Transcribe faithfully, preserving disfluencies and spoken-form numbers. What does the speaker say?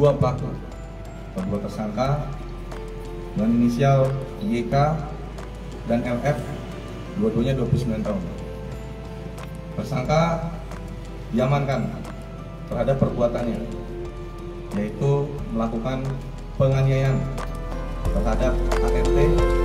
dua pelaku, kedua tersangka dengan inisial Y K dan L F, dua-duanya dua puluh sembilan tahun. Tersangka diamankan terhadap perbuatannya, yaitu melakukan penganiayaan terhadap A R T